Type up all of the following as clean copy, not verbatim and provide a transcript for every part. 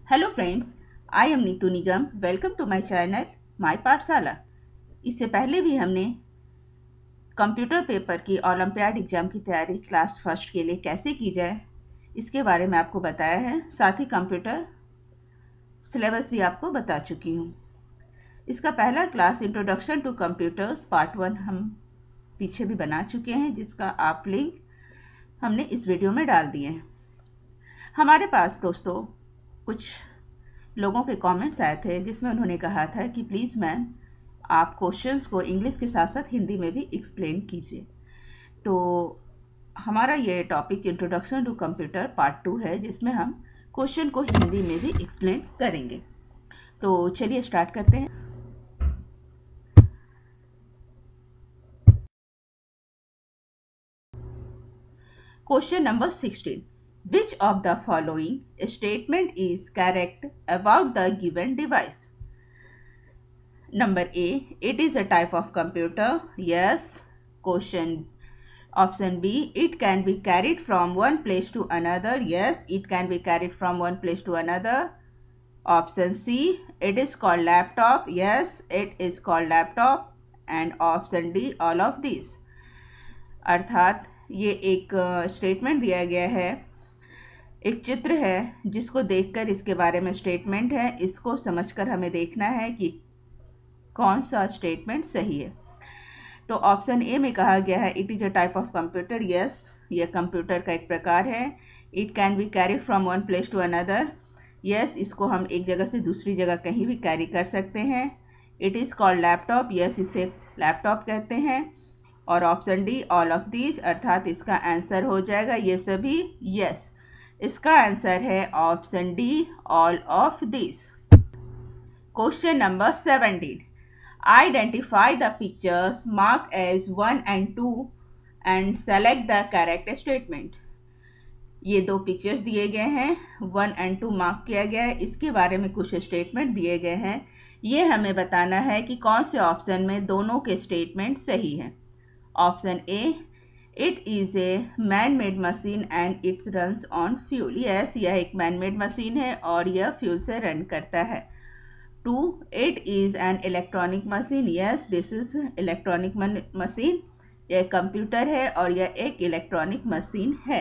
Hello friends, I am Neetu Nigam. Welcome to my channel my Pathshala. इससे पहले भी हमने कंप्यूटर पेपर की ओलंपियाड एग्जाम की तैयारी क्लास फर्स्ट के लिए कैसे की जाए इसके बारे में आपको बताया है। साथ ही कंप्यूटर सिलेबस भी आपको बता चुकी हूँ। इसका पहला class introduction to computers part 1 हम पीछे भी बना चुके हैं, जिसका आप लिंक हमने इस वीडियो में डाल दिए हैं। हमारे पास दोस्तों कुछ लोगों के कमेंट्स आए थे जिसमें उन्होंने कहा था कि प्लीज़ मैम आप क्वेश्चंस को इंग्लिश के साथ साथ हिंदी में भी एक्सप्लेन कीजिए। तो हमारा ये topic introduction to computer part 2 है, जिसमें हम क्वेश्चन को हिंदी में भी एक्सप्लेन करेंगे। तो चलिए स्टार्ट करते हैं। Question number 16, which of the following statement is correct about the given device? Number A, it is a type of computer. Yes. Option B, it can be carried from one place to another. Yes, it can be carried from one place to another. Option C, it is called laptop. Yes, it is called laptop. And option D, all of these. अर्थात ये एक statement दिया गया है, एक चित्र है जिसको देखकर इसके बारे में स्टेटमेंट है। इसको समझकर हमें देखना है कि कौन सा स्टेटमेंट सही है। तो ऑप्शन ए में कहा गया है it is a type of computer. Yes, यह कंप्यूटर का एक प्रकार है। It can be carried from one place to another. Yes, इसको हम एक जगह से दूसरी जगह कहीं भी कैरी कर सकते हैं। It is called laptop. Yes, इसे लैपटॉप कहते हैं। और option D, all of these, अर्थात इसका आंसर हो जाएगा ये सभी। यस, इसका आंसर है option D, all of this. Question number 17, identify the pictures mark as 1 and 2 and select the correct statement. ये दो पिक्चर्स दिए गए हैं, 1 and 2 मार्क किया गया है। इसके बारे में कुछ स्टेटमेंट दिए गए हैं। ये हमें बताना है कि कौन से ऑप्शन में दोनों के स्टेटमेंट सही हैं। Option A, it is a man made machine and it runs on fuel. Yes, यह एक मैन मेड मशीन है और यह फ्यूल से रन करता है। 2, it is an electronic machine. Yes, this is electronic machine. यह कंप्यूटर है और यह एक इलेक्ट्रॉनिक मशीन है।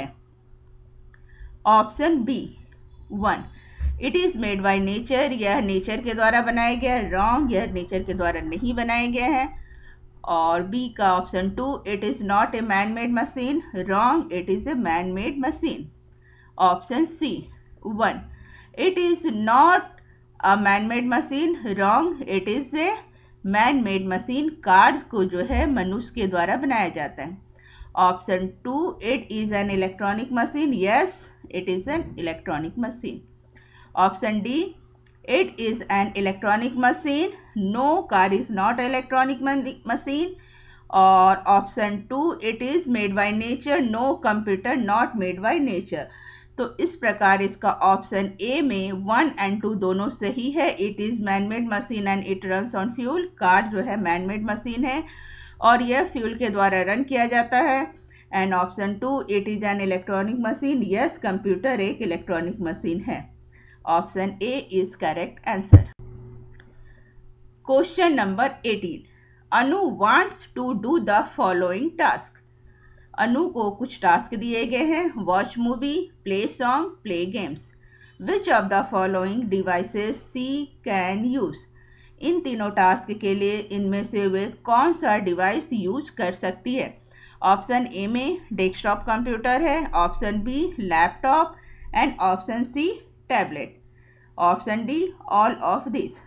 Option B 1, it is made by nature. यह नेचर के द्वारा बनाया गया है। रॉन्ग, यह नेचर के द्वारा नहीं बनाया गया है। और बी का option 2, it is not a man made machine. Wrong, it is a man made machine. Option C 1, it is not a man made machine. Wrong, it is a man made machine. Car को जो है मनुष्य के द्वारा बनाया जाता है। Option 2, it is an electronic machine. Yes, it is an electronic machine. Option D, it is an electronic machine. No, car is not electronic machine. और option 2, it is made by nature. No, computer not made by nature. तो इस प्रकार इसका option A में 1 and 2 दोनों सही है। It is man made machine and it runs on fuel. Car जो है मैन मेड मशीन है और यह फ्यूल के द्वारा रन किया जाता है। And option 2, it is an electronic machine. Yes, computer एक इलेक्ट्रॉनिक मशीन है। Option A is correct answer. Question number 18, Anu wants to do the following task. Anu को कुछ टास्क दिए गए हैं, watch movie, play song, play games. Which of the following devices she can use. इन तीनों task के लिए इनमें से वे कौन सा डिवाइस यूज कर सकती है। ऑप्शन ए में डेस्कटॉप कंप्यूटर है। Option B laptop and option C tablet. Option D, all of this.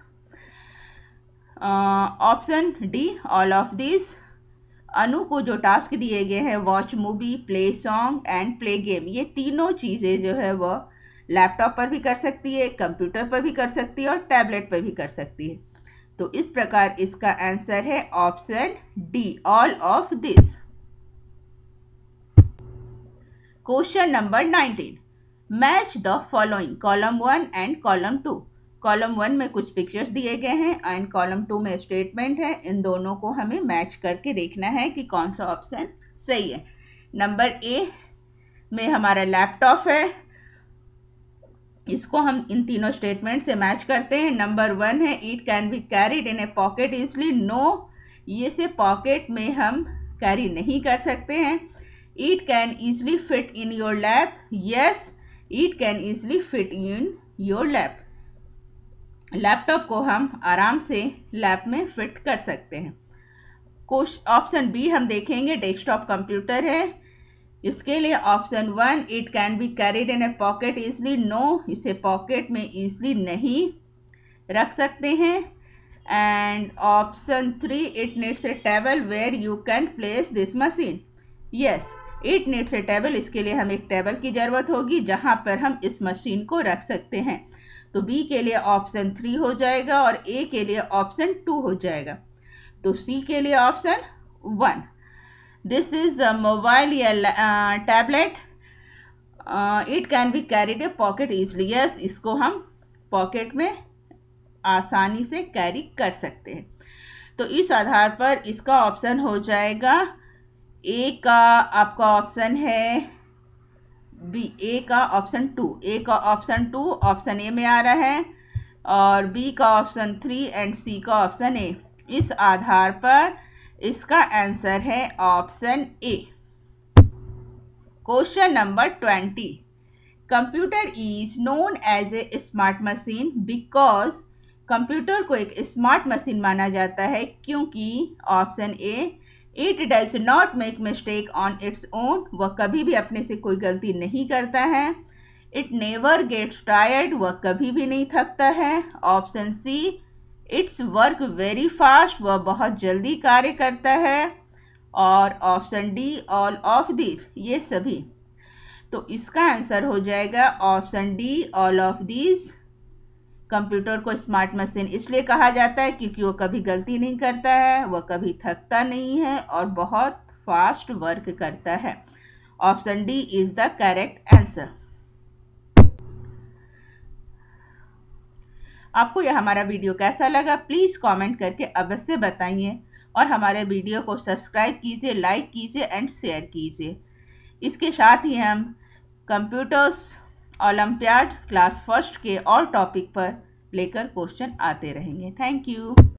Option D, all of this. Anu को जो टास्क दिए गए हैं, watch movie, play song and play game, ये तीनों चीज़ें जो है वह लैपटॉप पर भी कर सकती है, कंप्यूटर पर भी कर सकती है और टैबलेट पर भी कर सकती है। तो इस प्रकार इसका आंसर है option D, all of this. Question number 19, match the following column 1 and column 2। Column 1 में कुछ पिक्चर्स दिए गए हैं एंड कॉलम 2 में स्टेटमेंट है। इन दोनों को हमें मैच करके देखना है कि कौन सा ऑप्शन सही है। नंबर ए में हमारा लैपटॉप है इसको हम इन तीनों स्टेटमेंट से मैच करते हैं। नंबर 1 है it can be carried in a pocket easily. No, ये से पॉकेट में हम कैरी नहीं कर सकते हैं। It can easily fit in your lap. Yes, it can easily fit in your lap. Laptop को हम आराम से लैप में फिट कर सकते हैं। ऑप्शन बी हम देखेंगे, डेस्कटॉप कंप्यूटर है। इसके लिए option 1 it can be carried in a pocket easily. No, इसे पॉकेट में इजली नहीं रख सकते हैं। And option 3 it needs a table where you can place this machine. Yes, it needs a table, इसके लिए हमें एक टेबल की जरूरत होगी जहां पर हम इस मशीन को रख सकते हैं। तो बी के लिए ऑप्शन 3 हो जाएगा और ए के लिए ऑप्शन 2 हो जाएगा। तो सी के लिए option 1। This is a mobile या tablet. It can be carried a pocket easily. Yes, इसको हम पॉकेट में आसानी से कैरी कर सकते हैं। तो इस आधार पर इसका ऑप्शन हो जाएगा ए का आपका ऑप्शन है बी, ए का ऑप्शन 2। ए का ऑप्शन 2 ऑप्शन ए में आ रहा है और बी का ऑप्शन 3 एंड सी का ऑप्शन ए। इस आधार पर इसका आंसर है option A. Question number 20। Computer is known as a smart machine because, computer को एक स्मार्ट मशीन माना जाता है क्योंकि option A it does not make mistake on its own, वह कभी भी अपने से कोई गलती नहीं करता है। इट नेवर गेट्स टायर्ड, वह कभी भी नहीं थकता है। Option C its work very fast, वह बहुत जल्दी कार्य करता है। और option D all of this, ये सभी। तो इसका आंसर हो जाएगा option D all of this. Computer को स्मार्ट मशीन इसलिए कहा जाता है क्योंकि वो कभी गलती नहीं करता है, वह कभी थकता नहीं है और बहुत फास्ट वर्क करता है। Option D is the correct answer. आपको यह हमारा वीडियो कैसा लगा प्लीज कमेंट करके अवश्य बताइए और हमारे वीडियो को सब्सक्राइब कीजिए, लाइक कीजिए एंड शेयर कीजिए। इसके साथ ही हम कंप्यूटर्स ओलंपियाड क्लास फर्स्ट के और टॉपिक पर लेकर क्वेश्चन आते रहेंगे। Thank you.